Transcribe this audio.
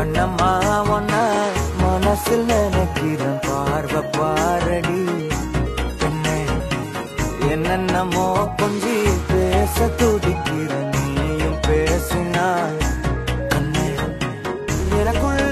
கண்ணம்மா ஒன்ன மனசில் நினைக்கிறேன் பார்வை பாரடி பெண்ணே என்னென்னமோ கொஞ்சி பேச துடிக்கிற நீயும் பேசினா கண்ணே எனக்குள்ள